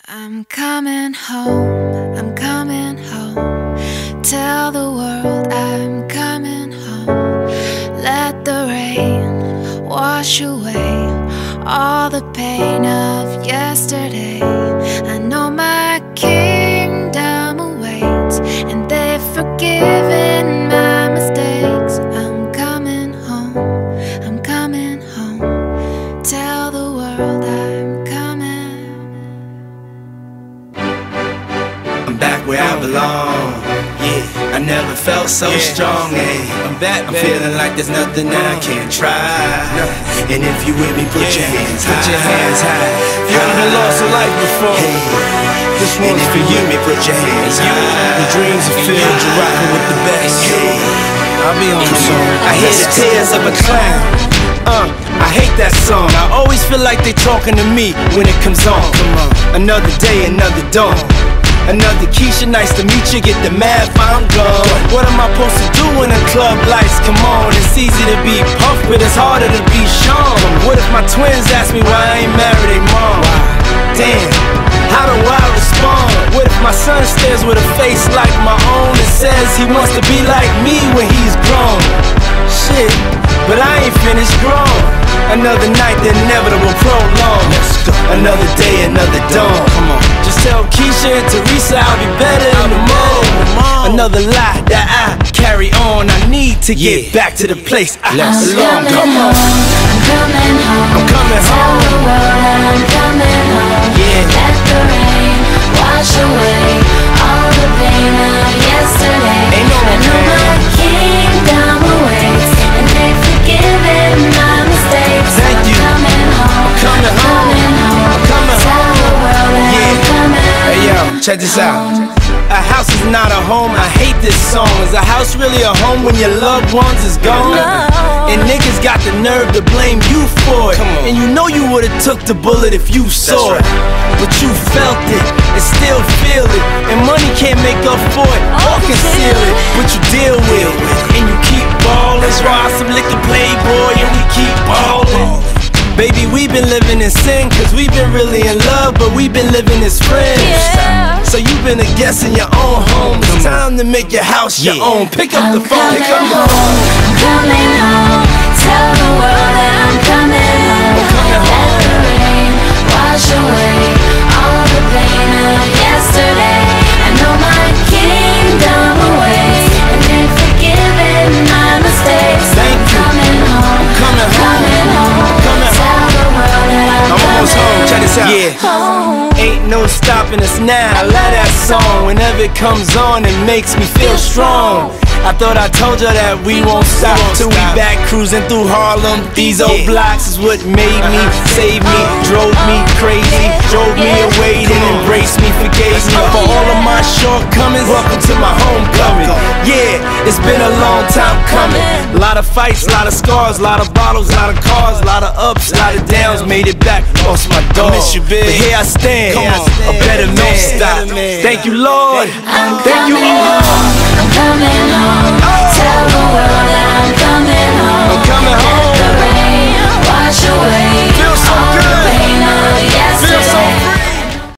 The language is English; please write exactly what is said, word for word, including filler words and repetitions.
I'm coming home, I'm coming home. Tell the world I'm coming home. Let the rain wash away all the pain of yesterday. I know my kingdom awaits, and they've forgiven my mistakes. I'm coming home, I'm coming home. Tell the world I'm coming. I'm back where I belong. Yeah, I never felt so yeah. strong. Hey, I'm back. I'm baby. Feeling like there's nothing I can't try. And if you with me, put yeah. your hands high. Put your hands high. If you haven't lost a life before, hey. This one's for you. Me, put your hands high. The dreams are filled. You're rocking with the best. Hey. I'll be on the song. I hear the tears of a clown. Uh, I hate that song. I always feel like they talking to me when it comes on. Come on. Another day, another dawn. Another Keisha, nice to meet you, get the math, I'm gone. What am I supposed to do when the club lights come on? It's easy to be puffed, but it's harder to be shown. What if my twins ask me why I ain't married their mom? Damn, how do I respond? What if my son stares with a face like my own and says he wants to be like me when he's grown? Shit, but I ain't finished grown. Another night, the inevitable prolong. Another day, another dawn. Come on. Just tell Keisha and Teresa I'll be better in the morning. Another lie that I carry on. I need to get yeah. back to the place I belong. Come on. I'm coming home. I'm coming Tell home. the world I'm coming home. Yeah. Let the rain wash away all the pain of yesterday. Ain't no I know my kingdom awaits, and they've forgiven my mistakes. Thank you. I'm coming home. I'm coming home. I'm coming Tell the world that yeah. I'm coming. Hey yo, check this out. A house is not a home, I hate this song. Is a house really a home when your loved ones is gone? And niggas got the nerve to blame you for it. And you know you would've took the bullet if you saw it. But you felt it and still feel it. And money can't make up for it or conceal it. But you deal with it and you keep ballin'. Ride some liquor playboy and we keep ballin'. Baby, we've been living in sin, cause we've been really in love, but we've been living as friends. Yeah. So you've been a guest in your own home. It's time to make your house your yeah. own. Pick up I'm the phone, come home. on. I'm coming home. Tell the world that I'm coming home. I'm coming home. Let the rain wash away all the pain of yesterday. I know my kingdom awaits, and they've forgiven my mistakes. Thank you. I'm coming home. I'm coming home. Coming home. I'm almost home, check this out. Yeah. Home. Ain't no stopping us now. I love that song. Whenever it comes on, it makes me feel strong. I thought I told you that we won't stop till we back cruising through Harlem. These old blocks is what made me, saved me, drove me crazy, drove me away, then embraced me, forgave me for all of my shortcomings. Welcome to my homecoming. Yeah, it's been a long time coming. A lot of fights, a lot of scars, a lot of bottles, a lot of cars, a lot of ups, a lot of downs. Made it back, lost my dog. I miss you, big. But here I stand, a better man. Thank you, Lord. Thank you all. I'm coming home.